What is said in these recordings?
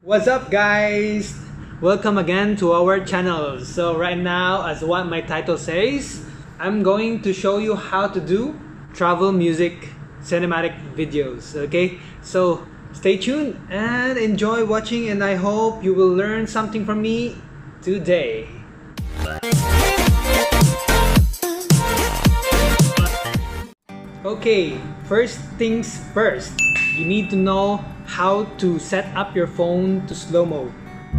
What's up, guys? Welcome again to our channel. So right now, as what my title says, I'm going to show you how to do travel music cinematic videos. Okay, so stay tuned and enjoy watching, and I hope you will learn something from me today. Okay, first things first, you need to know how to set up your phone to slow-mo.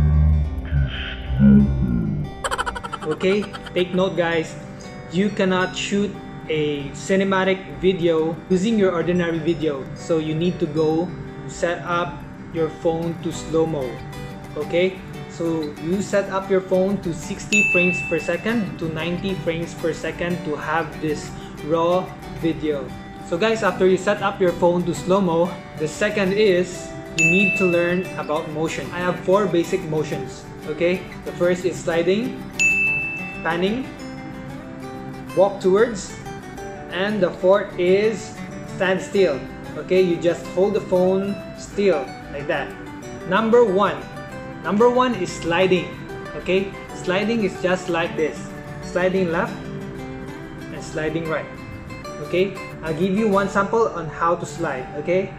Okay, take note, guys. You cannot shoot a cinematic video using your ordinary video, so you need to go set up your phone to slow-mo. Okay, so you set up your phone to 60 frames per second to 90 frames per second to have this raw video. So guys, after you set up your phone to slow-mo, the second is you need to learn about motion. I have 4 basic motions. Okay, the first is sliding, panning, walk towards, and the fourth is stand still. Okay, you just hold the phone still like that. Number one is sliding. Okay, sliding is just like this, sliding left and sliding right. Okay, I'll give you one sample on how to slide. Okay,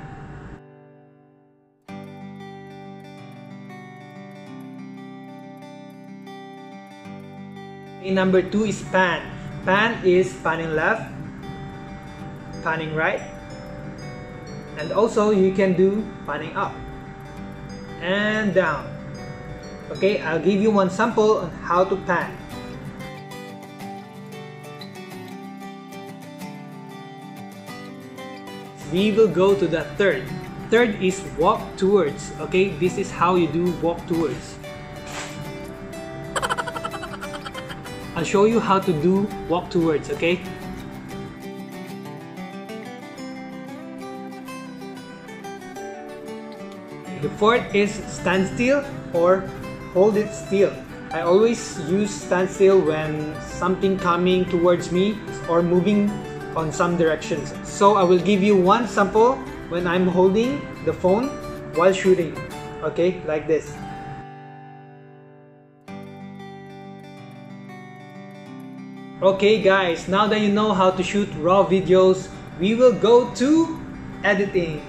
number 2 is pan. Pan is panning left, panning right, and also you can do panning up and down. Okay, I'll give you one sample on how to pan. We will go to the third. Third is walk towards. Okay, this is how you do walk towards. I'll show you how to do walk towards. Okay, the fourth is stand still or hold it still. I always use stand still when something coming towards me or moving on some directions. So I will give you one sample when I'm holding the phone while shooting. Okay, like this. Okay guys, now that you know how to shoot raw videos, we will go to editing.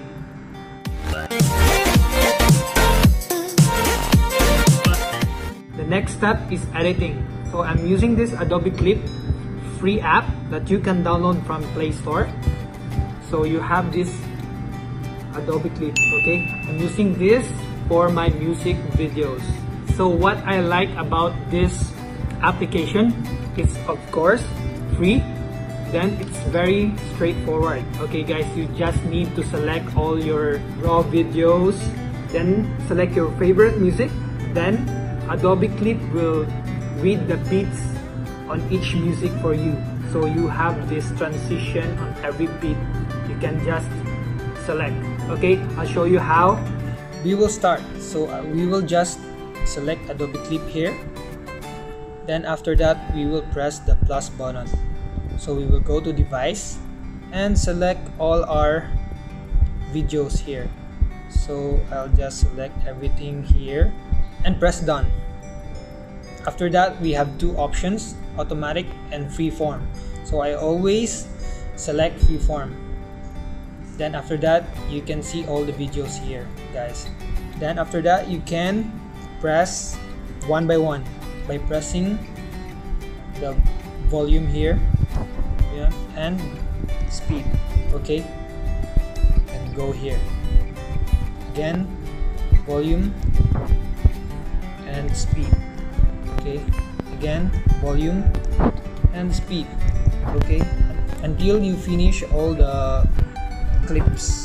The next step is editing. So I'm using this Adobe Clip free app that you can download from Play Store. So you have this Adobe Clip. Okay, I'm using this for my music videos. So what I like about this application is, of course, free, then it's very straightforward. Okay guys, you just need to select all your raw videos, then select your favorite music, then Adobe Clip will read the beats on each music for you. So you have this transition on every beat. You can just select. Okay, I'll show you how. We will start. So we will just select Adobe Clip here. Then after that, we will press the plus button. So we will go to device and select all our videos here. So I'll just select everything here and press done. After that, we have 2 options, automatic and freeform. So I always select freeform. Then after that, you can see all the videos here, guys. Then after that, you can press one by one by pressing the volume here, yeah, and speed. Okay, and go here again, volume and speed. Okay, again, volume and speed. Okay, until you finish all the clips.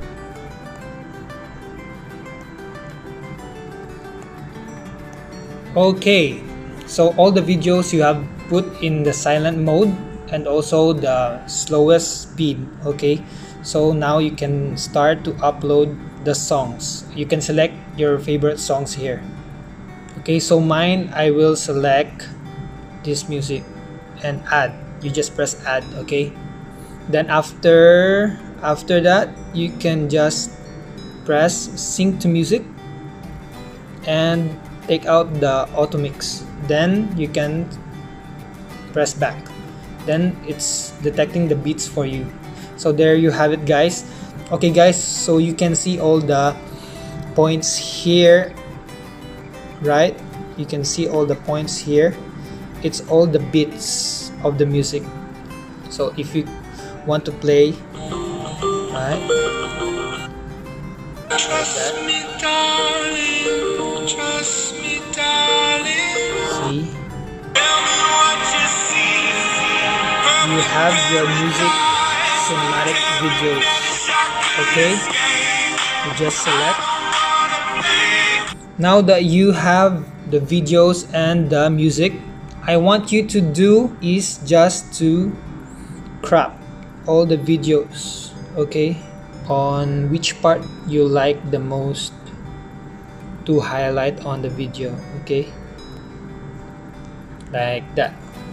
Okay, so all the videos you have put in the silent mode and also the slowest speed. Okay, so now you can start to upload the songs. You can select your favorite songs here. Okay, so mine, I will select this music and add. You just press add. Okay, then after that, you can just press sync to music and take out the auto mix. Then you can press back. Then it's detecting the beats for you. So there you have it, guys. Okay guys, so you can see all the points here, right? You can see all the points here. It's all the beats of the music. So if you want to play, right, trust me, darling, trust me, darling. see, Tell me what you see. you have your music cinematic videos. Okay, you just select. Now that you have the videos and the music, I want you to do is just to crop all the videos, okay, on which part you like the most to highlight on the video, okay, like that.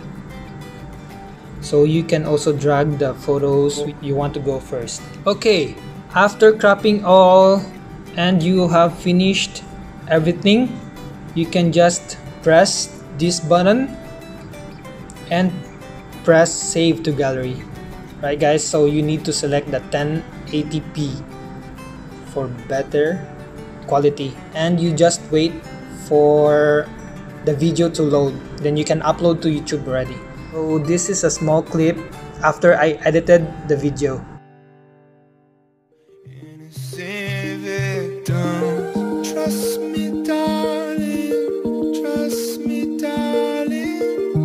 So you can also drag the photos you want to go first. Okay, after cropping all and you have finished everything, you can just press this button and press save to gallery, right guys? So you need to select the 1080p for better quality, and you just wait for the video to load, then you can upload to YouTube already. So this is a small clip after I edited the video. Innocent victims, trust me, darling, trust me, darling.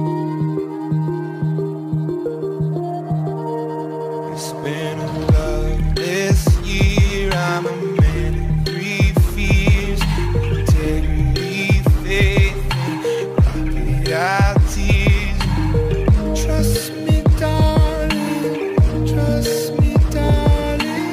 It's been a loveless year. I'm a man of three fears: integrity, faith, and reality. Trust me, darling, trust me, darling.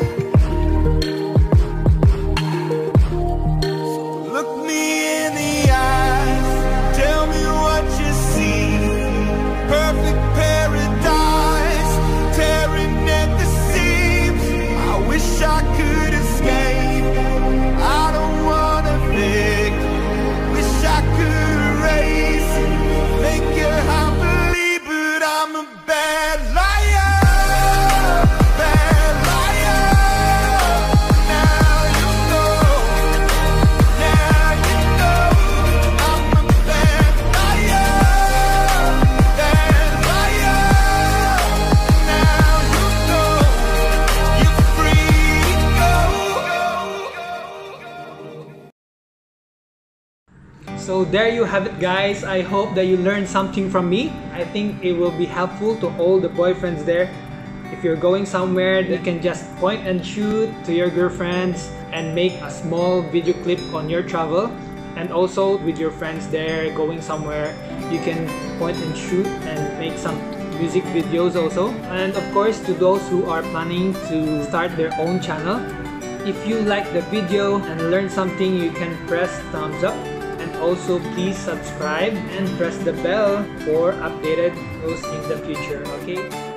So look me in the eyes, tell me what you see. Perfect paradise, tearing at the seams. I wish I could escape. I don't wanna beg. Wish I could erase it, make you happily, but I'm a bad liar, bad liar. Now you know, now you know, I'm a bad liar, bad liar. Now you know, you're free to go. So there you have it, guys. I hope that you learned something from me. I think it will be helpful to all the boyfriends there. If you're going somewhere, you can just point and shoot to your girlfriends and make a small video clip on your travel. And also with your friends there going somewhere, you can point and shoot and make some music videos also. And of course, to those who are planning to start their own channel, if you like the video and learn something, you can press thumbs up. Also, please subscribe and press the bell for updated videos in the future, okay?